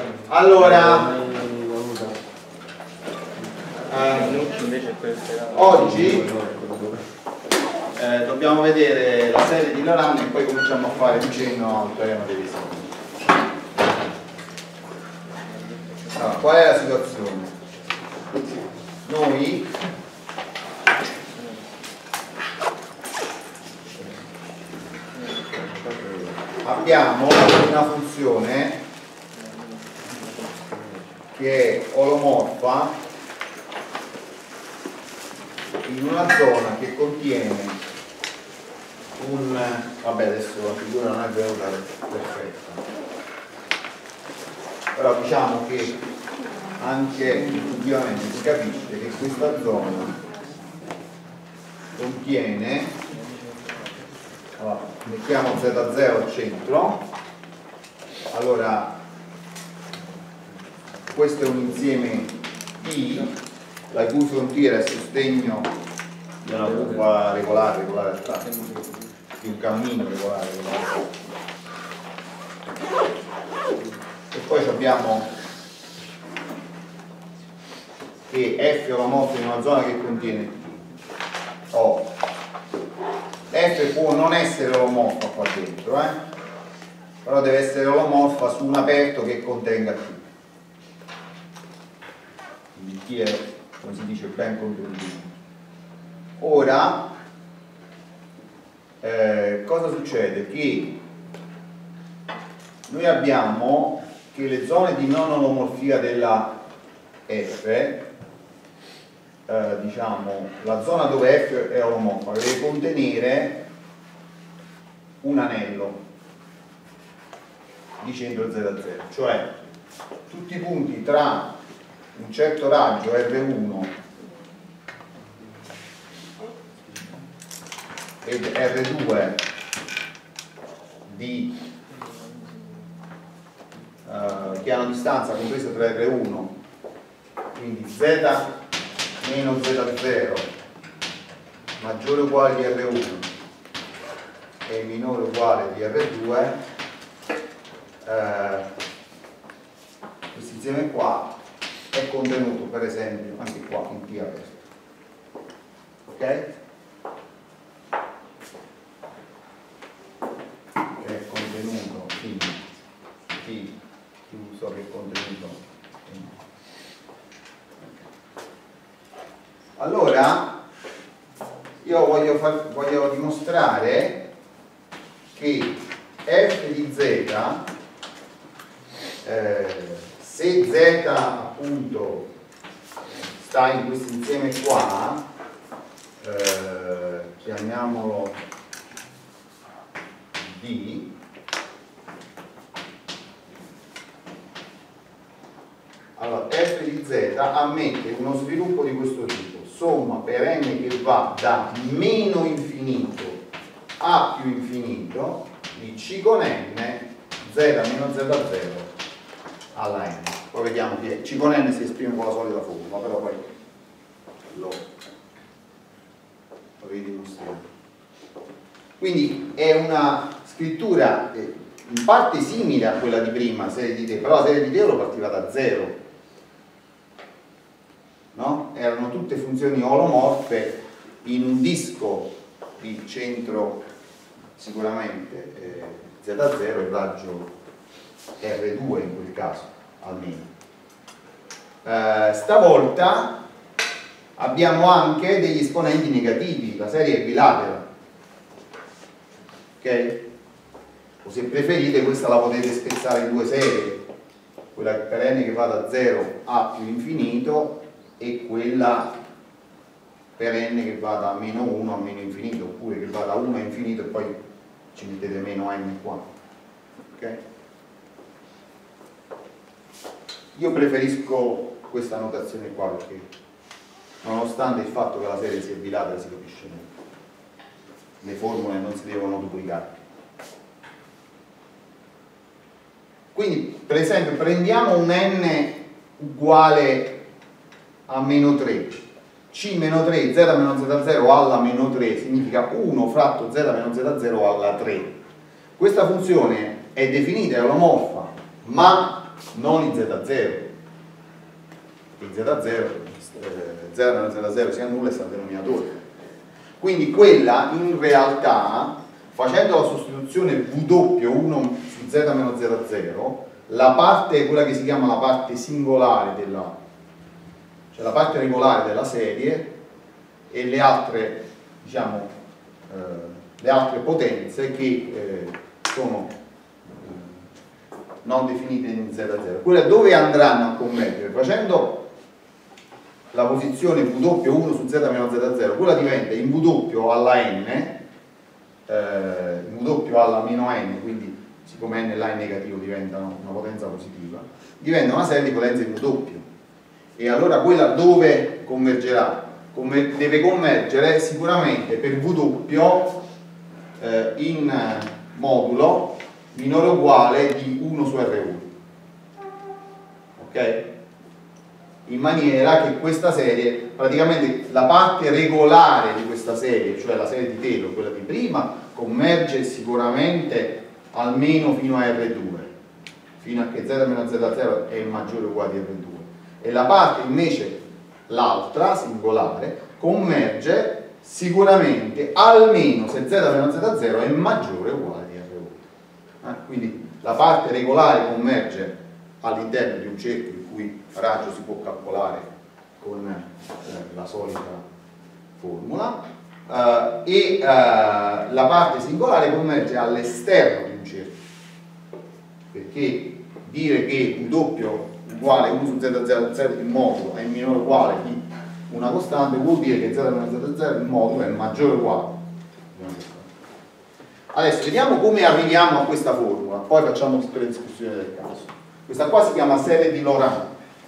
Allora, oggi dobbiamo vedere la serie di Laurent e poi cominciamo a fare un cenno al teorema dei visioni. Allora, qual è la situazione? Noi abbiamo una funzione che è olomorfa in una zona che contiene un... vabbè, adesso la figura non è venuta perfetta, però diciamo che anche intuitivamente si capisce che questa zona contiene, allora, mettiamo Z0 al centro. Allora, questo è un insieme P la cui frontiera è sostegno di una curva regolare astratta, di un cammino regolare. E poi abbiamo che F è olomorfo in una zona che contiene T. F può non essere olomorfa qua dentro, però deve essere olomorfa su un aperto che contenga T. Quindi T è, come si dice, ben contenuto. Ora, cosa succede? Che noi abbiamo che le zone di non olomorfia della F, diciamo, la zona dove F è olomorfa deve contenere un anello di centro Z0, cioè tutti i punti tra un certo raggio R1 ed R2 di che hanno distanza compresa tra R1, quindi Z meno Z0 maggiore o uguale di R1 e minore o uguale di R2, questo insieme qua è contenuto per esempio anche qua in T aperto, ok? È contenuto in T chiuso che è contenuto in. Allora io voglio dimostrare che f di z, se z appunto sta in questo insieme qua, chiamiamolo D, allora f di z ammette uno sviluppo di questo tipo: somma per n che va da meno infinito a più infinito di c con n z meno z0 alla n. Poi vediamo che c con n si esprime con la solita formula, però poi lo ridimostriamo. Quindi è una scrittura in parte simile a quella di prima, serie di Taylor, però la serie di Taylor partiva da 0, no? Erano tutte funzioni olomorfe in un disco di centro sicuramente Z0 e raggio R2 in quel caso almeno. Stavolta abbiamo anche degli esponenti negativi, la serie è bilatera, ok? O se preferite questa la potete spezzare in due serie, quella per n che va da 0 a più infinito e quella per n che va da meno 1 a meno infinito, oppure che va da 1 a infinito e poi ci mettete meno n qua, ok? Io preferisco questa notazione qua perché nonostante il fatto che la serie sia bilatera si capisce meglio, le formule non si devono duplicare. Quindi per esempio prendiamo un n uguale a meno 3, c meno 3 z meno z0 alla meno 3 significa 1 fratto z meno z0 alla 3. Questa funzione è definita, è olomorfa, ma non i Z0. I Z0, 0 meno Z0 sia nulla e sta al denominatore. Quindi quella in realtà, facendo la sostituzione W1 su Z meno Z0, la parte, quella che si chiama la parte singolare della, cioè la parte regolare della serie, e le altre, diciamo, le altre potenze che sono non definite in Z0, quelle dove andranno a convergere facendo la posizione W1 su Z meno Z0, quella diventa in W alla n, in W alla meno n, quindi siccome n là è negativo diventa una potenza positiva, diventa una serie di potenze in W. E allora quella dove convergerà? Deve convergere sicuramente per W in modulo minore o uguale di 1 su R1. Ok? In maniera che questa serie, praticamente la parte regolare di questa serie, cioè la serie di Taylor, quella di prima, converge sicuramente almeno fino a R2, fino a che Z meno Z0 è maggiore o uguale di R2. E la parte invece, l'altra, singolare, converge sicuramente almeno se Z meno Z0 è maggiore o uguale di R1. Quindi la parte regolare converge all'interno di un cerchio il cui raggio si può calcolare con la solita formula, e la parte singolare converge all'esterno di un cerchio, perché dire che W uguale 1 su Z0 il modulo è minore o uguale di una costante vuol dire che Z meno Z0 il modulo è maggiore o uguale di una costante. Adesso vediamo come arriviamo a questa formula, poi facciamo tutte le discussioni del caso. Questa qua si chiama serie di Laurent.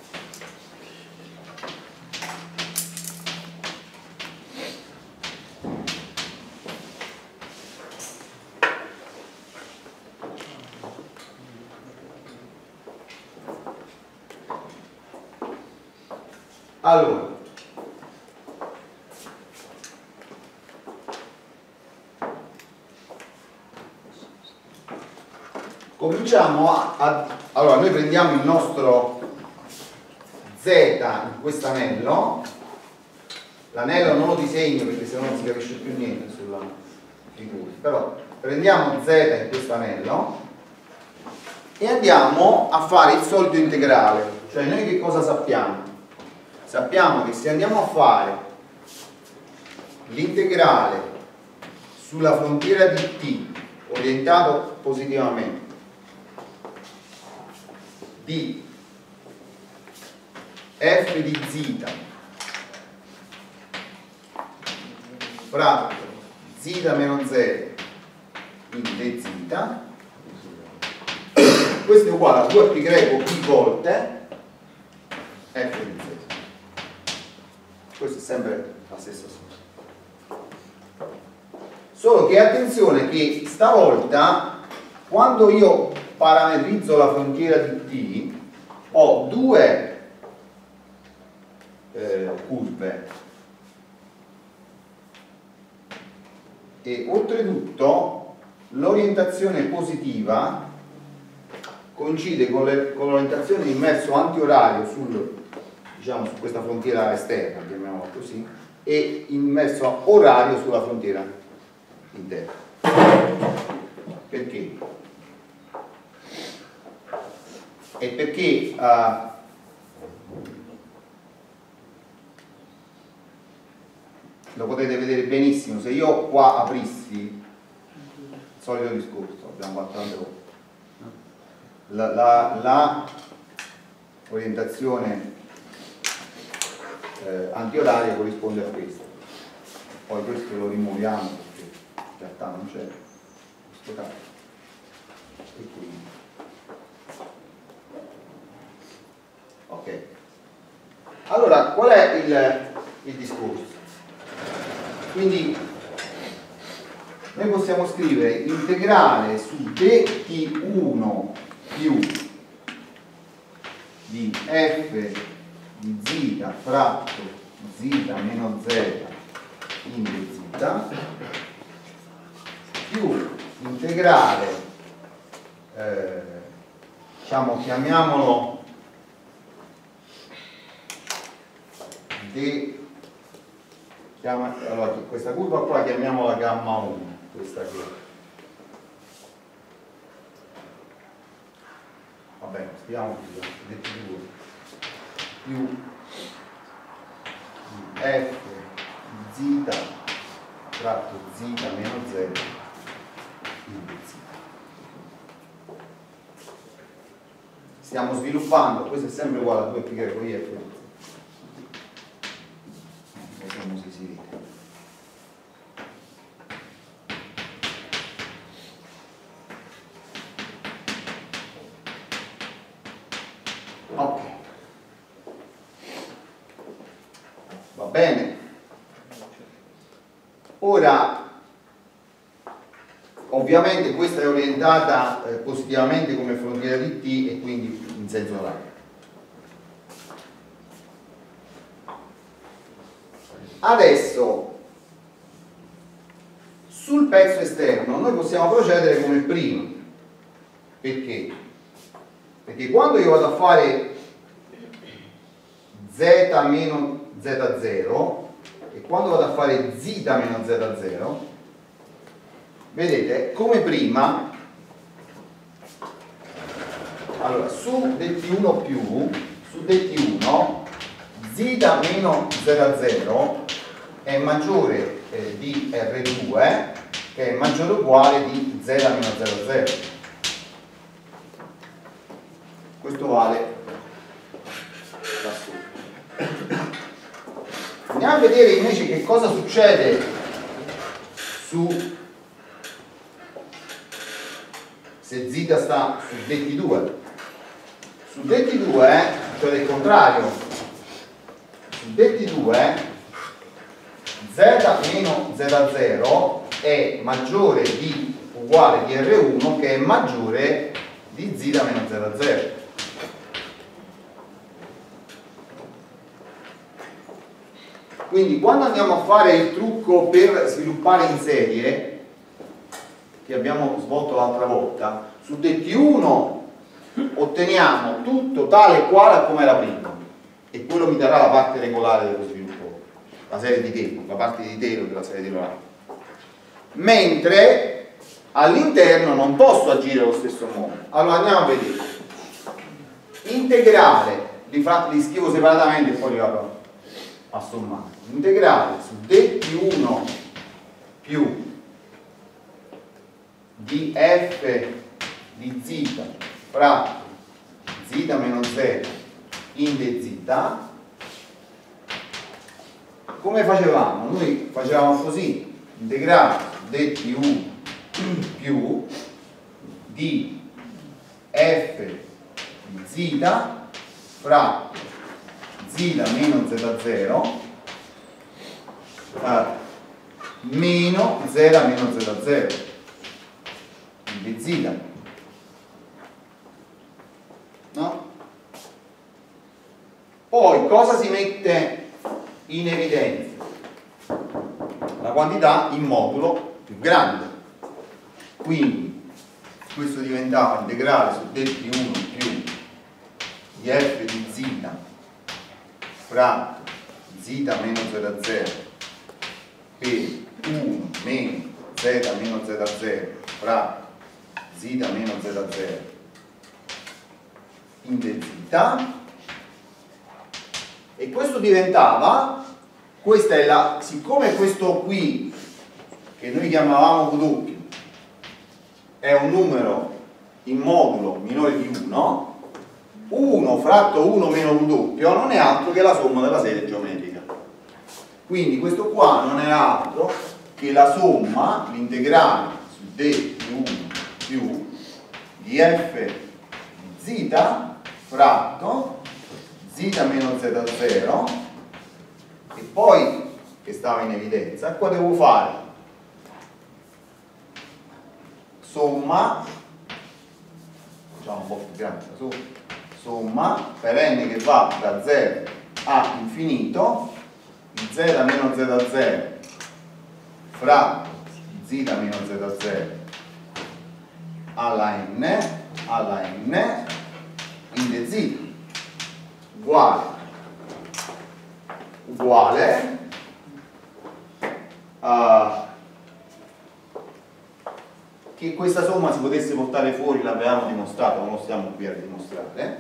Allora, cominciamo allora noi prendiamo il nostro Z in questo anello, l'anello non lo disegno perché sennò non si capisce più niente sulla figura, però prendiamo Z in questo anello e andiamo a fare il solito integrale. Cioè noi che cosa sappiamo? Sappiamo che se andiamo a fare l'integrale sulla frontiera di t orientato positivamente di f di z fratto z meno 0 in dz, questo è uguale a 2 pi greco p volte f di z. Questo è sempre la stessa cosa, solo che attenzione che stavolta quando io parametrizzo la frontiera di t ho due curve e oltretutto l'orientazione positiva coincide con l'orientazione di immerso antiorario diciamo, su questa frontiera esterna, chiamiamola così, e immerso orario sulla frontiera interna. Perché? È perché lo potete vedere benissimo, se io qua aprissi il solito discorso, abbiamo fatto tante volte, la orientazione antioraria corrisponde a questo, poi questo lo rimuoviamo perché in realtà non c'è questo caso, e quindi ok. Allora qual è il discorso? Quindi noi possiamo scrivere integrale su dt1 più di f di z fratto z meno z in dz più integrale diciamo, chiamiamolo allora, questa curva qua chiamiamola gamma 1, questa qui. Vabbè, scriviamo dt2 più f di zeta tratto zeta meno z in dz. Stiamo sviluppando, questo è sempre uguale a 2π greco i f. Vediamo se si vede. Ok, va bene. Ora, ovviamente questa è orientata positivamente come frontiera di t e quindi in senso orario. Adesso sul pezzo esterno noi possiamo procedere come prima. Perché? Perché quando io vado a fare z meno z0 e quando vado a fare zeta meno z0, vedete, come prima, allora su dt1 più, su dt1 zeta meno z0 è maggiore di R2 che è maggiore o uguale di z meno z0. Questo vale da sopra. Andiamo a vedere invece che cosa succede se zeta sta su dt2. Su dt2, cioè del contrario, su dt2 z meno z0 è maggiore di uguale di R1 che è maggiore di zeta meno z0. Quindi quando andiamo a fare il trucco per sviluppare in serie che abbiamo svolto l'altra volta, su dt1 otteniamo tutto tale e quale come era prima e quello mi darà la parte regolare dello sviluppo, la serie di Taylor, la parte di Taylor della serie di Taylor. Mentre all'interno non posso agire allo stesso modo. Allora andiamo a vedere. Integrale, li scrivo separatamente e poi li vado a sommare. Integrale su dt1 più di f di zeta fratto zeta meno z in dz. Come facevamo? Noi facevamo così: integrale su dt1 più di f di zeta fratto zeta meno z0 meno z meno z0 di zeta, no? Poi cosa si mette in evidenza? La quantità in modulo più grande, quindi questo diventava integrale su dt1 più di f di zeta fratto zeta meno z0 per 1 meno z meno z0 fratto zeta meno z0 in dz. E questo diventava, questa è la, siccome questo qui che noi chiamavamo W è un numero in modulo minore di 1, 1 fratto 1 meno W non è altro che la somma della serie geometrica. Quindi questo qua non è altro che la somma, l'integrale su dt1 più di f di zeta fratto zeta meno z0 e poi, che stava in evidenza, qua devo fare somma, facciamo un po' più grande la somma per n che va da 0 a infinito di z meno z0 fratto zeta meno z0 alla n in dz uguale che questa somma si potesse portare fuori, l'avevamo dimostrato, non lo stiamo qui a dimostrare.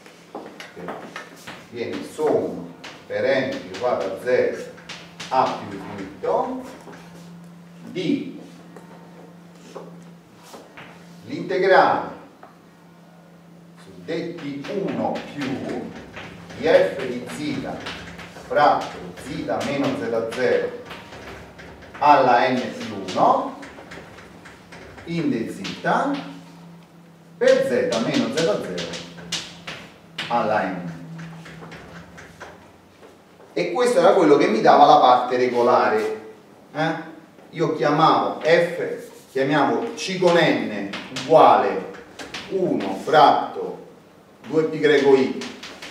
Viene somma per n che va da 0 a più infinito di l'integrale su dt1 più di f di z fratto z meno z0 alla n più 1 in dz per z meno z0 alla n. E questo era quello che mi dava la parte regolare. Io chiamavo chiamiamo c con n uguale 1 fratto 2πi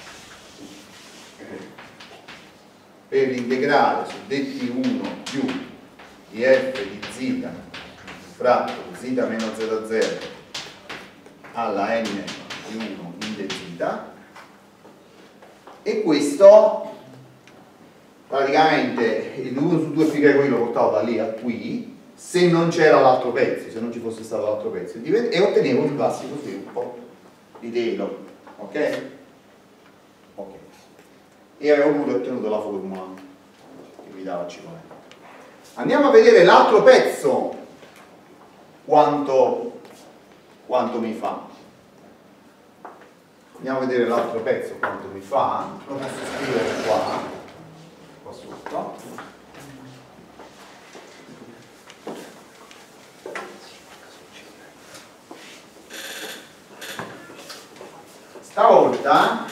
per l'integrale su dt1 più di f di z fratto z meno z0 alla n più 1 in dz, e questo praticamente il 1 su 2π lo portavo da lì a qui se non c'era l'altro pezzo, se non ci fosse stato l'altro pezzo, e ottenevo il classico sviluppo di Taylor, ok? Ok. E avevo pure ottenuto la formula che mi dava c con n. Andiamo a vedere l'altro pezzo quanto mi fa. Andiamo a vedere l'altro pezzo quanto mi fa. Lo posso scrivere qua sotto. Stavolta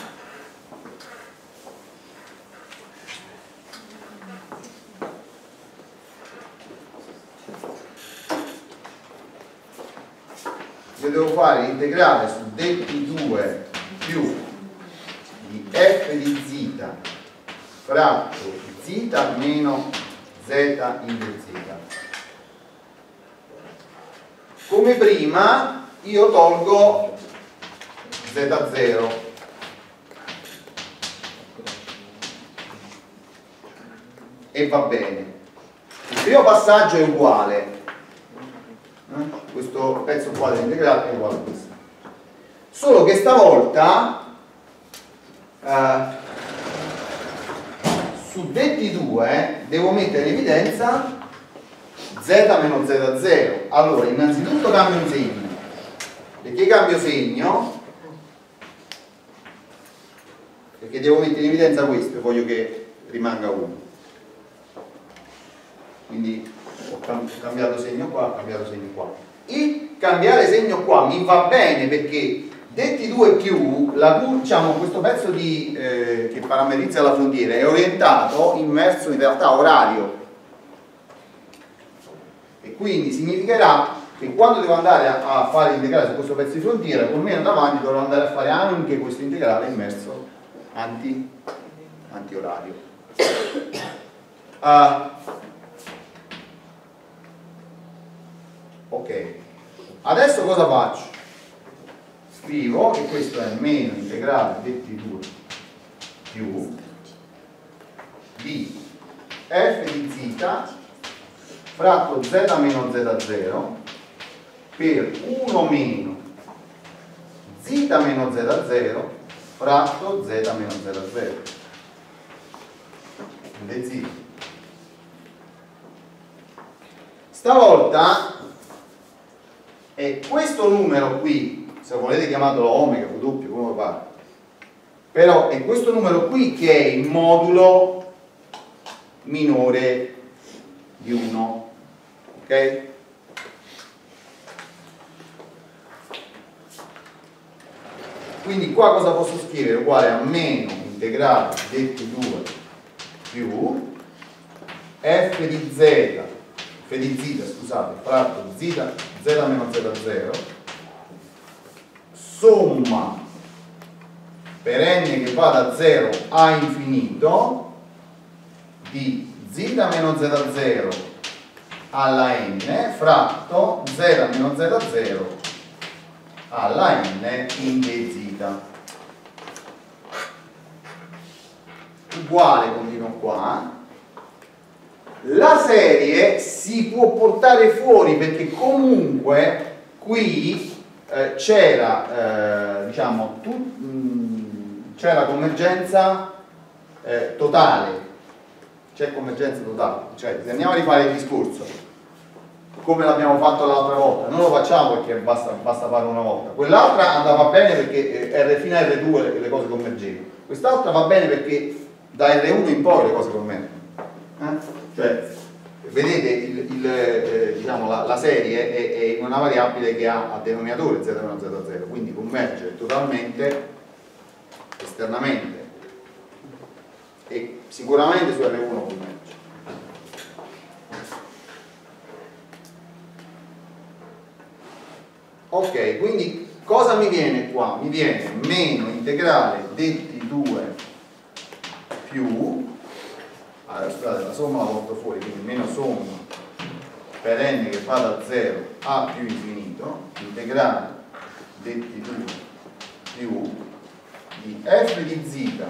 io devo fare l'integrale su dt2 più di f di z fratto z meno z in dz. Come prima io tolgo z0 e va bene. Il primo passaggio è uguale, questo pezzo qua dell'integrale è uguale a questo, solo che stavolta su dt2 devo mettere in evidenza z meno z0. Allora, innanzitutto cambio un segno. Perché cambio segno? Perché devo mettere in evidenza questo e voglio che rimanga 1. Quindi ho cambiato segno qua, ho cambiato segno qua. Il cambiare segno qua mi va bene perché dt2 più, diciamo, questo pezzo che parametrizza la frontiera è orientato in verso in realtà orario, e quindi significherà che quando devo andare a fare l'integrale su questo pezzo di frontiera, con meno davanti dovrò andare a fare anche questo integrale in verso anti-orario. Ok, adesso cosa faccio? Scrivo che questo è meno integrale dt2 più di f di z fratto z meno z0 per 1 meno z meno z0 fratto z meno z0 dz. Stavolta è questo numero qui, se volete chiamatelo omega, q doppio, come pare, però è questo numero qui che è il modulo minore di 1, ok? Quindi qua cosa posso scrivere? Uguale a meno integrale dt2 più f di z, scusate, fratto z meno z0 somma per n che va da 0 a infinito di z meno z0 alla n fratto z meno z0 alla n in dz. uguale, continuo qua. La serie si può portare fuori perché comunque qui c'era diciamo c'era convergenza totale, c'è convergenza totale, cioè se andiamo a rifare il discorso come l'abbiamo fatto l'altra volta, non lo facciamo perché basta fare una volta, quell'altra andava bene perché fino a R2 le cose convergevano, quest'altra va bene perché da R1 in poi le cose convergono. Cioè, vedete diciamo, la serie è una variabile che ha a denominatore z1z0, quindi converge totalmente esternamente e sicuramente su R1 converge. Ok, quindi cosa mi viene qua? Mi viene meno integrale detti 2 più, allora scusate, la somma la porto fuori, quindi meno somma per n che va da 0 a più infinito, integrale detti 2 più di f di z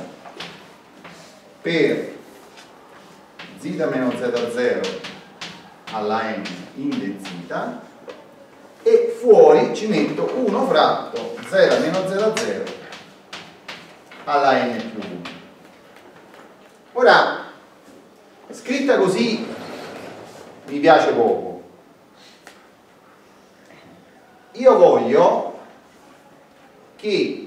per z meno z0 alla n in dz, e fuori ci metto 1 fratto 0 meno 0 alla n più 1. Ora, scritta così mi piace poco. Io voglio che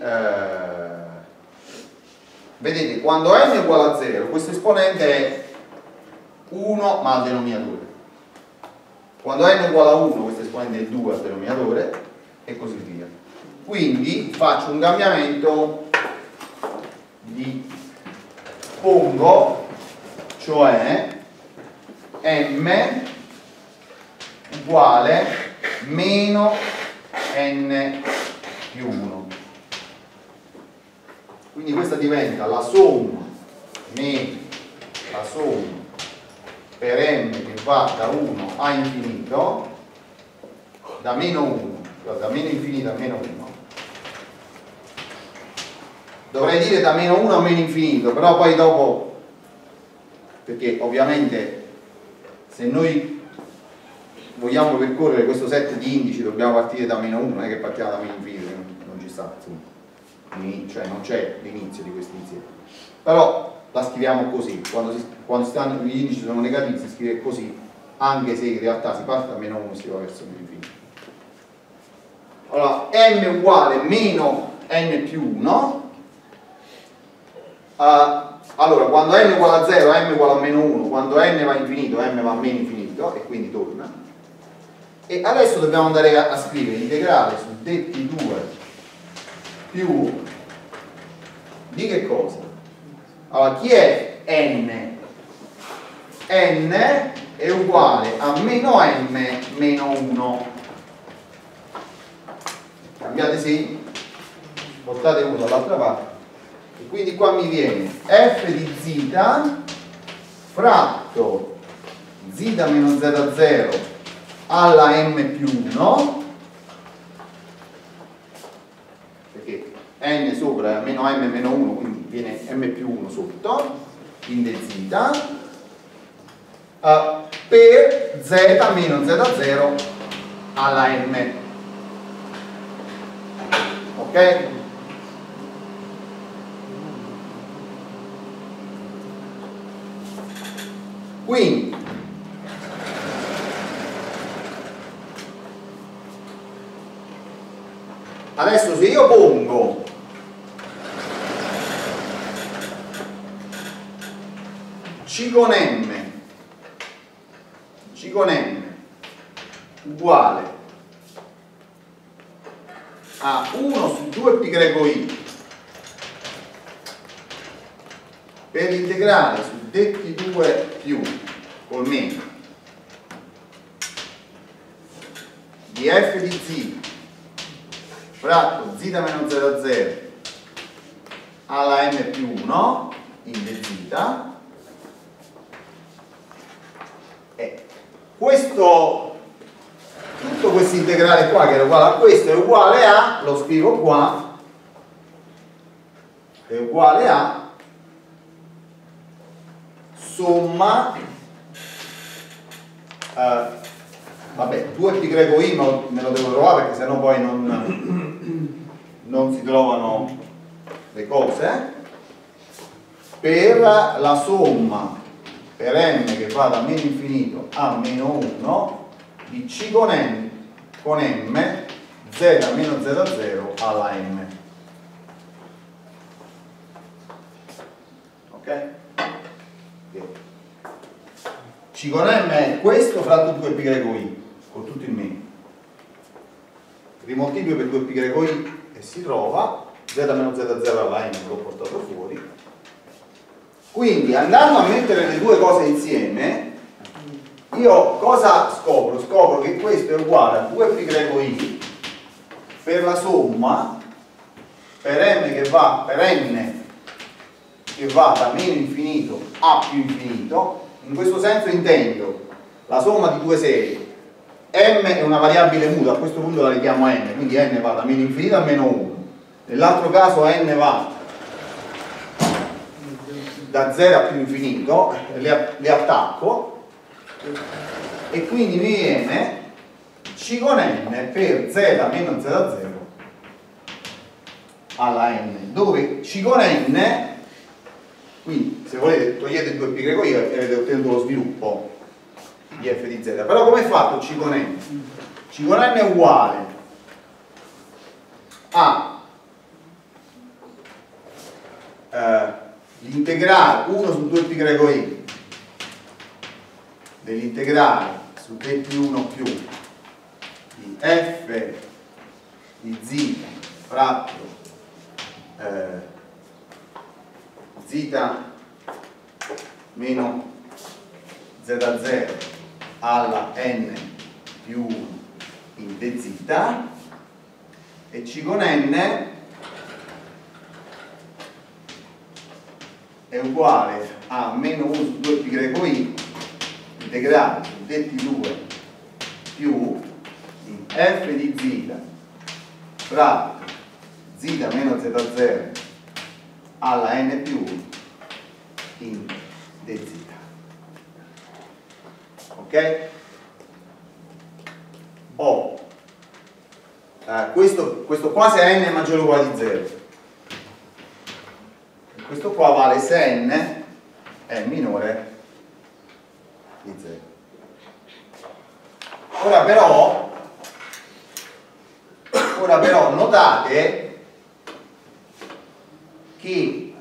vedete, quando n è uguale a 0 questo esponente è 1 ma al denominatore, quando n è uguale a 1 questo esponente è 2 al denominatore e così via. Quindi faccio un cambiamento di pongo, cioè m uguale meno n più 1, quindi questa diventa la somma meno la somma per m che va da 1 a infinito, da meno 1, da meno infinito a meno 1, dovrei dire da meno 1 a meno infinito, però poi dopo, perché ovviamente se noi vogliamo percorrere questo set di indici dobbiamo partire da meno 1, non è che partiamo da meno infinito, non ci sta, cioè non c'è l'inizio di questo insieme, però la scriviamo così, quando gli indici sono negativi si scrive così, anche se in realtà si parte da meno 1 e si va verso meno infinito. Allora m uguale meno n più 1, allora quando n uguale a 0 m uguale a meno 1, quando n va a infinito m va a meno infinito e quindi torna, e adesso dobbiamo andare a scrivere integrale su detti 2 più di che cosa? Allora chi è n? N è uguale a meno m meno 1, cambiate segno, portate 1 dall'altra parte e quindi qua mi viene f di z fratto z meno z0 alla m più 1, perché n sopra è meno m meno 1, quindi viene m più 1 sotto in dz, per z meno z0 alla m. Ok? Quindi adesso se io pongo C con m uguale a 1 su 2 π greco i per l'integrale su detti 2 più col meno di f di z fratto z meno 0 alla m più 1 in dz, e questo, tutto questo integrale qua che era uguale a questo è uguale a, lo scrivo qua, è uguale a somma vabbè, 2πi me lo devo trovare perché sennò poi non si trovano le cose, per la somma per n che va da meno infinito a meno 1 di c con m z meno z0 alla m. Ok? C con m è questo fratto 2πi con tutto il meno. Rimoltiplico per 2πi e si trova z meno z0 alla m, l'ho portato fuori. Quindi andando a mettere le due cose insieme, io cosa scopro? Scopro che questo è uguale a 2πi per la somma per n che va da meno infinito a più infinito. In questo senso intendo la somma di due serie. M è una variabile muta, a questo punto la richiamo n, quindi n va da meno infinito a meno 1. Nell'altro caso n va da 0 a più infinito, le attacco, e quindi mi viene c con n per z meno z0 alla n, dove c con n, quindi se volete togliete 2π e avete ottenuto lo sviluppo di f di z. Però come è fatto c con n? C con n è uguale a l'integrale 1 su 2π dell'integrale su dt1 più di f di z fratto z meno z0 alla n più 1 in dz, e c con n è uguale a meno 1 su 2πi integrale su dt2 più di f di z fratto z meno z0 alla n più 1 in dz. Ok? Questo qua se n è maggiore o uguale di 0, questo qua vale se n è minore di 0. Ora però notate che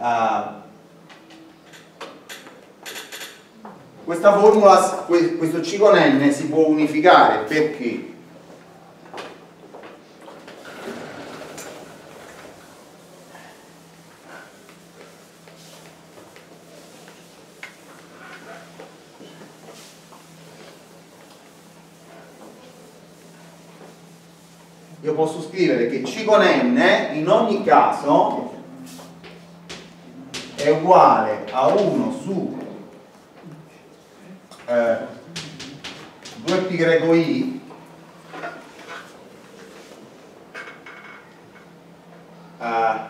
questa formula, questo c con n si può unificare perché io posso scrivere che c con n in ogni caso è uguale a 1 su 2πi a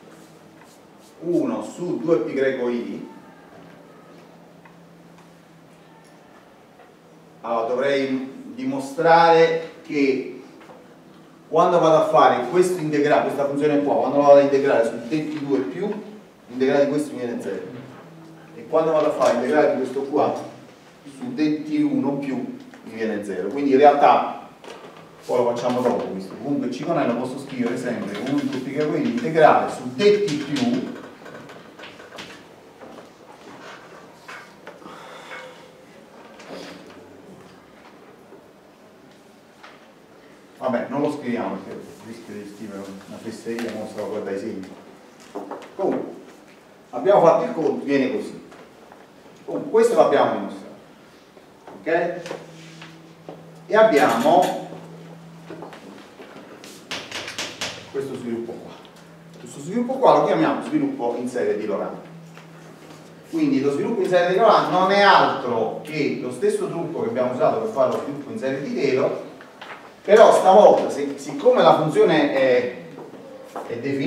1 su 2πi. Allora dovrei dimostrare che quando vado a fare questo integrale, questa funzione qua, quando vado ad integrare su dt2 più, l'integrale di questo mi viene 0, e quando vado a fare l'integrale di questo qua su dt1 più mi viene 0. Quindi in realtà poi lo facciamo dopo questo. Comunque c con n lo posso scrivere sempre come un tutti integrale su dt più vabbè, non lo scriviamo perché rischio di scrivere una fesseria, non so, guarda i segni. Comunque abbiamo fatto il conto, viene così. Comunque questo l'abbiamo dimostrato. Ok? E abbiamo questo sviluppo qua. Questo sviluppo qua lo chiamiamo sviluppo in serie di Laurent. Quindi lo sviluppo in serie di Laurent non è altro che lo stesso trucco che abbiamo usato per fare lo sviluppo in serie di Taylor, però stavolta, siccome la funzione è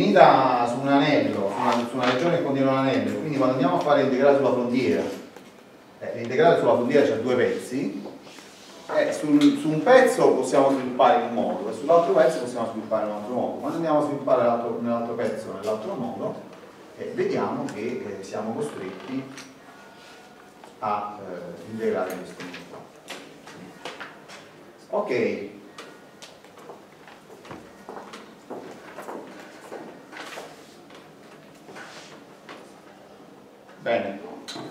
definita su un anello, su una regione che contiene un anello, quindi quando andiamo a fare l'integrale sulla frontiera l'integrale sulla funzione c'ha due pezzi, su un pezzo possiamo sviluppare in un modo e sull'altro pezzo possiamo sviluppare in un altro modo. Quando andiamo a sviluppare nell'altro pezzo nell'altro modo, vediamo che siamo costretti a integrare questo modo. Ok. Bene.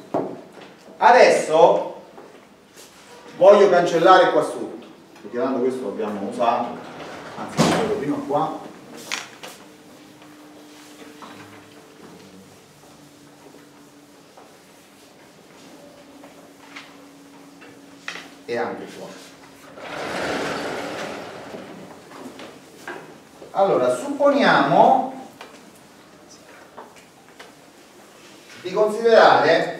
Adesso voglio cancellare qua sotto, perché tanto questo l'abbiamo usato, anzi lo vedo prima qua. E anche qua. Allora, supponiamo di considerare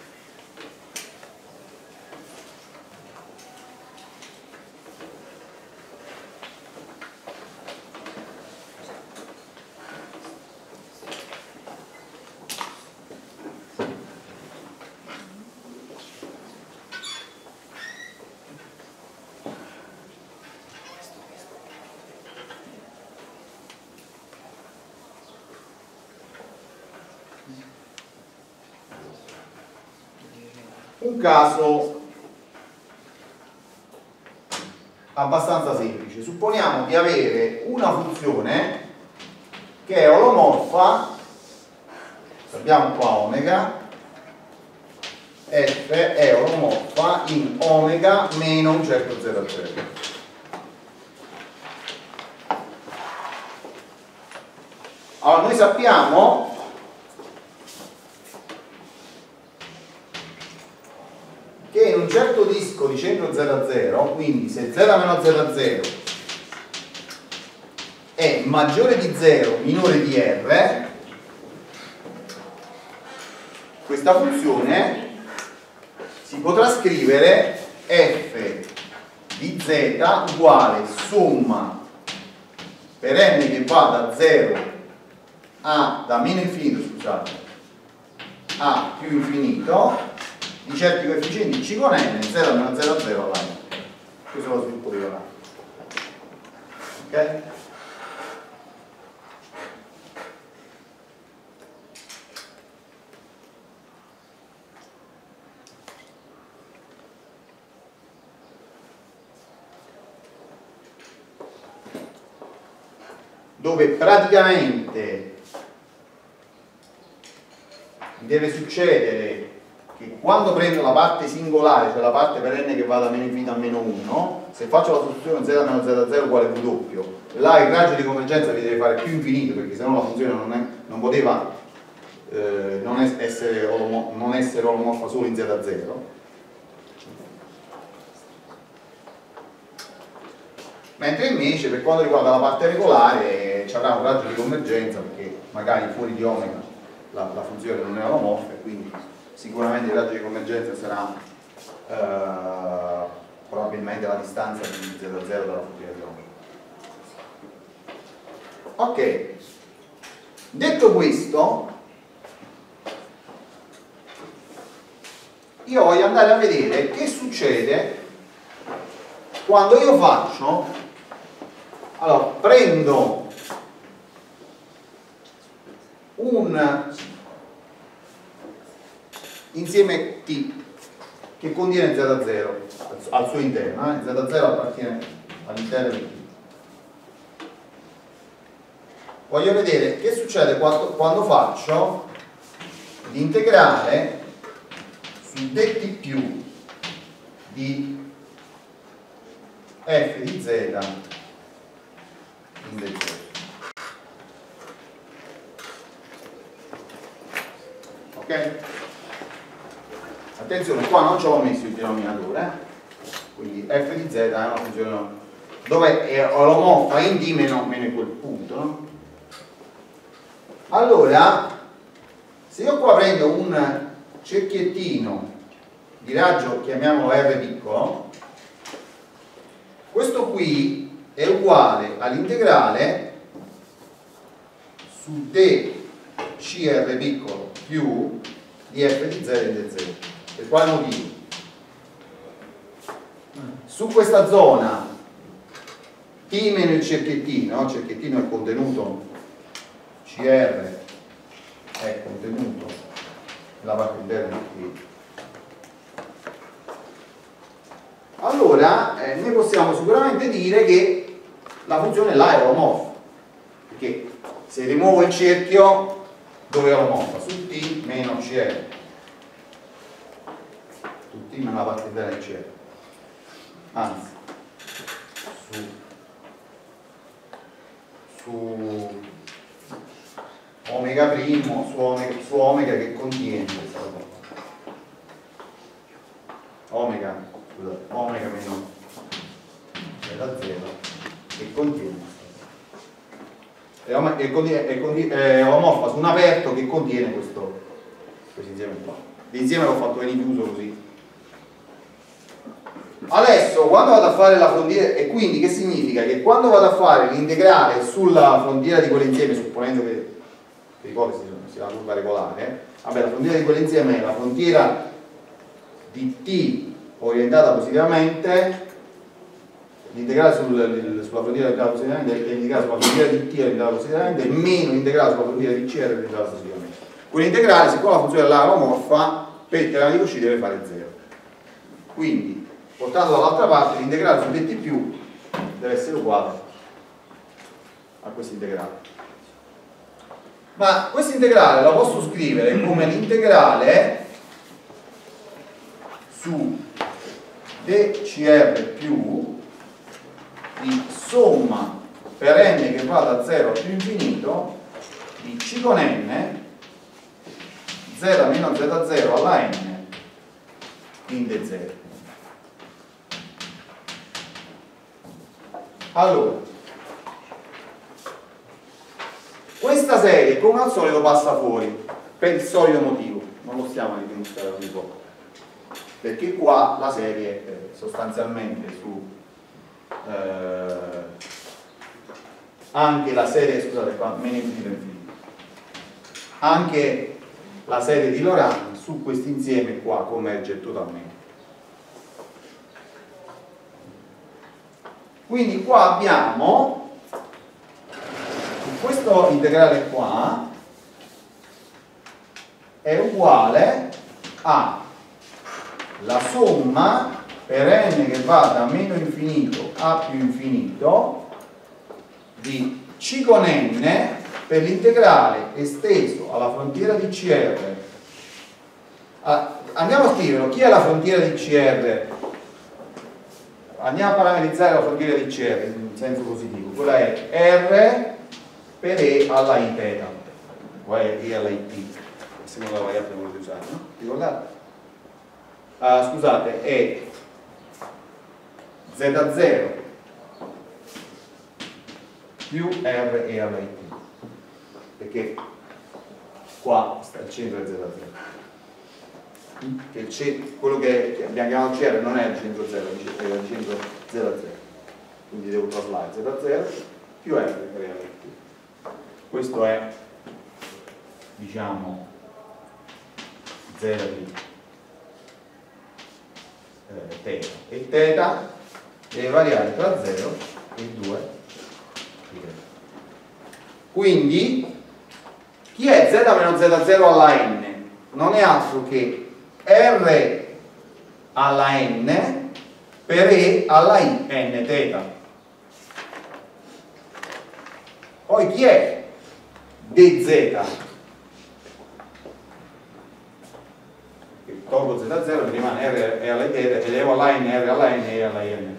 un caso abbastanza semplice. Supponiamo di avere una funzione che è olomorfa, abbiamo qua omega, f è olomorfa in omega meno un certo 0 a 0. Allora noi sappiamo che in un certo disco di centro 0 a 0, quindi se 0 meno 0 a 0 è maggiore di 0, minore di r, questa funzione si potrà scrivere f di z uguale somma per n che va da 0 da meno infinito, scusate, a più infinito di certi coefficienti c con n, 0 meno 0 a 0 alla n. Questo è lo sviluppo di Laurent. Ok? Dove praticamente deve succedere che quando prendo la parte singolare, cioè la parte per n che va da meno infinito a meno 1, se faccio la sostituzione 0 meno 0 a 0 uguale w, là il raggio di convergenza vi deve fare più infinito, perché sennò la funzione non poteva non essere olomorfa solo in 0 a 0. Mentre invece per quanto riguarda la parte regolare ci avrà un raggio di convergenza, perché magari fuori di omega la funzione non è olomorfa e quindi sicuramente il raggio di convergenza sarà probabilmente la distanza di 0 a 0 dalla funzione di omega. Ok, detto questo, io voglio andare a vedere che succede quando io faccio, allora prendo un insieme T che contiene z a 0 al suo interno, z a 0 appartiene all'interno di T. Voglio vedere che succede quando faccio l'integrale su dt più di f di z in dz. Ok? Attenzione, qua non ce l'ho messo il denominatore, quindi f di z è una funzione dove è olomorfa in d meno in quel punto, no? Allora, se io qua prendo un cerchiettino di raggio, chiamiamolo r piccolo, questo qui è uguale all'integrale su d cr piccolo più di f di z in dz. Per quale motivo? Su questa zona T meno il cerchettino, il cerchettino è il contenuto, CR è contenuto nella parte interna di T. Allora noi possiamo sicuramente dire che la funzione là è oromorfa, perché se rimuovo il cerchio dove è oromorfa? Su T meno CR, su T meno la parte interna di CR, anzi su omega primo, su omega che contiene questa cosa. Omega meno da 0 che contiene è omorfa su un aperto che contiene questo insieme qua. L'insieme l'ho fatto venire chiuso così. Adesso quando vado a fare la frontiera, e quindi che significa? Che quando vado a fare l'integrale sulla frontiera di quell'insieme, supponendo che l'ipotesi sia una curva regolare, vabbè, la frontiera di quell'insieme è la frontiera di T orientata positivamente, l'integrale sulla frontiera orientata positivamente è l'integrale sulla frontiera di T orientata positivamente meno l'integrale sulla frontiera di CR orientata positivamente. Quell'integrale, siccome la funzione è l'aromorfa, per il teorema di Cauchy deve fare 0. Quindi, portando dall'altra parte, l'integrale su dt più deve essere uguale a questo integrale. Ma questo integrale lo posso scrivere come l'integrale su dcr più di somma per n che va da 0 a più infinito di c con n z meno z0 alla n in d0. Allora, questa serie come al solito passa fuori per il solito motivo, non lo stiamo a dimostrare ogni volta, perché qua la serie è sostanzialmente su anche la serie, scusate qua, meno infinito infinito, anche la serie di Laurent su questo insieme qua converge totalmente. Quindi qua abbiamo questo integrale qua è uguale a la somma per n che va da meno infinito a più infinito di c con n per l'integrale esteso alla frontiera di CR. Andiamo a scriverlo. Chi è la frontiera di CR? Andiamo a parametrizzare la frontiera di CR in senso positivo. Quella è R per E alla I θ, o è E alla I t, secondo la variabile che volete usare, no? Ricordate? Scusate, è Z0 più R E alla I t, perché qua sta il centro è Z0. Che quello che abbiamo chiamato CR non è il centro 0, è il centro 0,0, quindi devo traslare Z0 più R per E alla I t. Questo è, diciamo, 0 di θ, e θ deve variare tra 0 e 2 π. Quindi chi è z meno z0 alla n? Non è altro che R alla n per E alla I n θ. Poi chi è dz? Tolgo z0 mi rimane R e alla I θ, elevo alla n, R alla n e alla I n.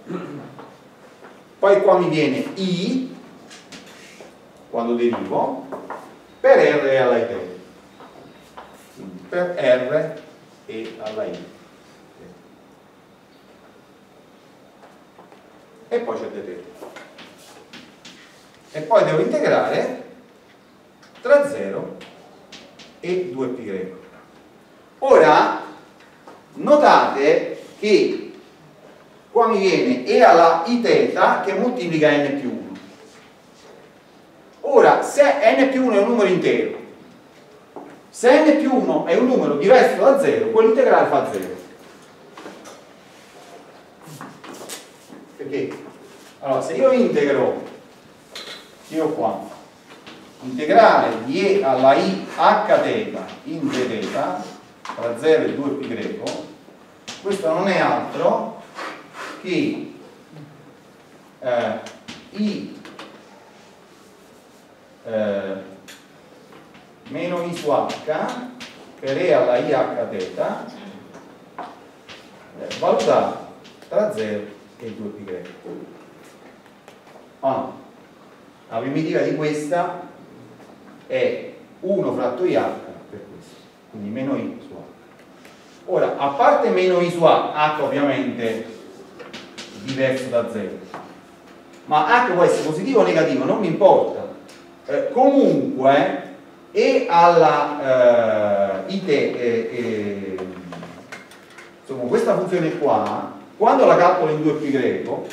Poi qua mi viene I quando derivo per R e alla I θ. Quindi per R e alla I. E poi c'è dt. E poi devo integrare tra 0 e 2π. Ora notate che qua mi viene E alla I θ che moltiplica n più 1. Ora, se n più 1 è un numero intero, Se n più 1 è un numero diverso da 0, quell'integrale fa 0. Perché? Allora, se io integro, io qua, integrale di e alla i h θ in d θ tra 0 e 2π, questo non è altro che i meno i su h per e alla i h θ valutato tra 0 e 2π. Ah, la primitiva di questa è 1 fratto i h per questo, quindi meno i su h. Ora, a parte meno i su h, h ovviamente diverso da 0, ma h può essere positivo o negativo, non mi importa. Comunque e alla insomma, questa funzione qua, quando la calcolo in 2π,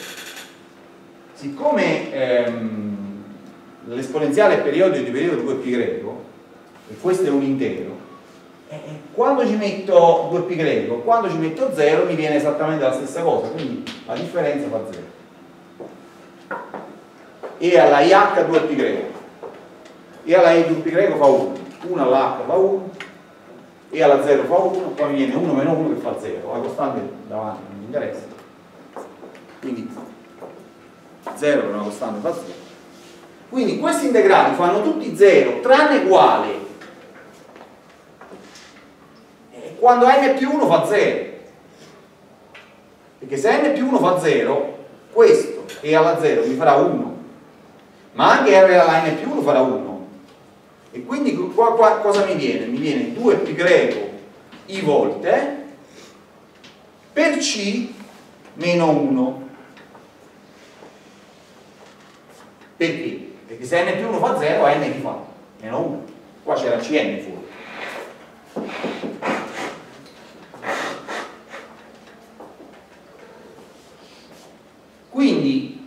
siccome l'esponenziale è periodico di periodo 2π e questo è un intero, quando ci metto 2π, quando ci metto 0 mi viene esattamente la stessa cosa, quindi la differenza fa 0. E alla IH 2π, e alla I 2π fa 1, 1 alla H fa 1, e alla 0 fa 1, poi mi viene 1 meno 1 che fa 0, la costante davanti non mi interessa, quindi 0 per una costante fa 0. Quindi questi integrali fanno tutti 0 tranne quale? Quando n più 1 fa 0, perché se n più 1 fa 0, questo e alla 0 mi farà 1, ma anche r alla n più 1 farà 1, e quindi qua cosa mi viene? Mi viene 2π i volte per c meno 1. Perché? Perché se n più 1 fa 0, n che fa? Meno 1. Qua c'era cn fuori. Quindi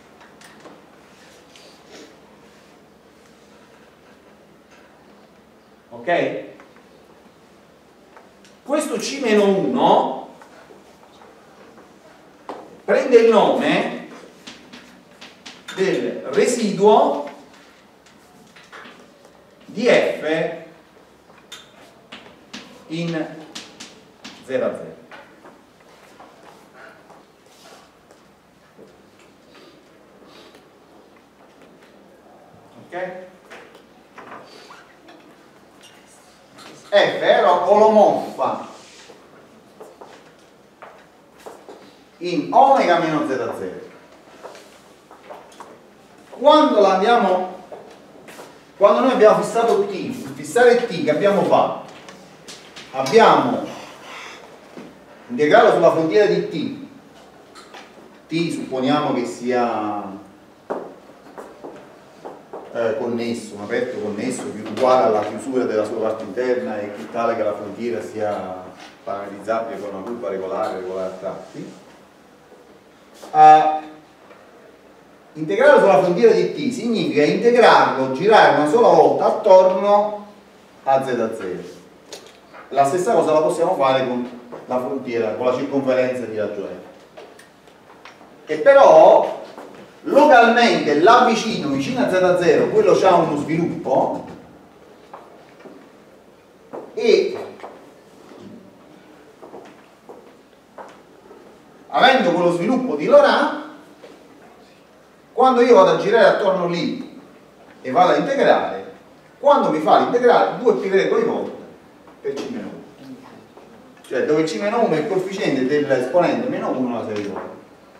ok? Questo c meno 1 prende il nome del residuo di f in 0 a 0. Ok? F era olomorfa in omega meno 0 a 0. Quando noi abbiamo fissato t, per fissare t che abbiamo fatto? Abbiamo integrato sulla frontiera di t supponiamo che sia connesso, un aperto connesso più uguale alla chiusura della sua parte interna e che tale che la frontiera sia parallelizzabile con una curva regolare a tratti. Integrarlo sulla frontiera di t significa integrarlo, girare una sola volta attorno a z a 0. La stessa cosa la possiamo fare con la frontiera, con la circonferenza di raggio f. E però localmente là vicino a z a 0, quello c'ha uno sviluppo e avendo quello sviluppo di Laurent, quando io vado a girare attorno lì e vado a integrare, quando mi fa l'integrale 2π volte per c meno 1, cioè dove c meno 1 è il coefficiente dell'esponente meno 1 la serie di volte.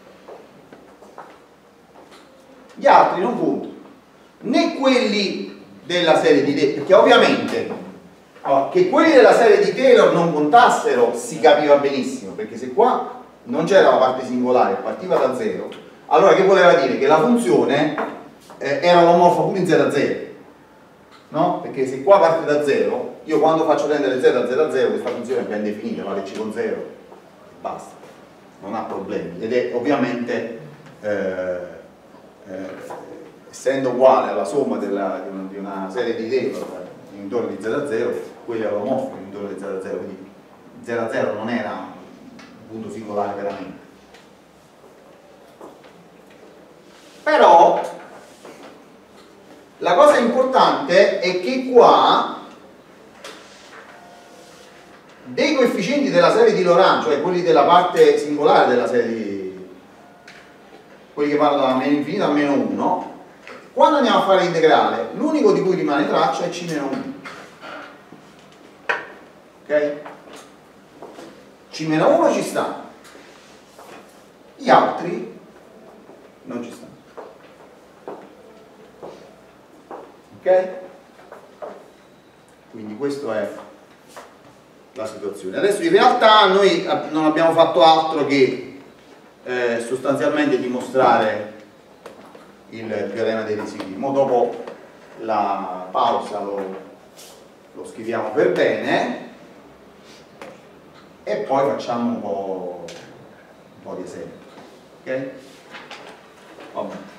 Gli altri non contano, né quelli della serie di Taylor, perché ovviamente che quelli della serie di Taylor non contassero si capiva benissimo, perché se qua non c'era la parte singolare, partiva da 0, allora che voleva dire? Che la funzione era omomorfa pure in z a 0, no? Perché se qua parte da 0, io quando faccio tendere z a 0 a 0, questa funzione è ben definita, vale c con 0, basta, non ha problemi, ed è ovviamente essendo uguale alla somma di una serie di Taylor intorno di 0 a 0, quelli all'omorfo intorno di 0 a 0, quindi 0 a 0 non era un punto singolare veramente. Però la cosa importante è che qua dei coefficienti della serie di Laurent, cioè quelli della parte singolare della serie, quelli che vanno da meno infinito a meno 1, quando andiamo a fare l'integrale, l'unico di cui rimane traccia è c-1. Ok? C-1 ci sta, gli altri non ci stanno. Ok? Quindi questa è la situazione. Adesso in realtà noi non abbiamo fatto altro che sostanzialmente dimostrare il teorema dei residui. Mo dopo la pausa lo scriviamo per bene e poi facciamo un po' di esempi. Ok? Vabbè.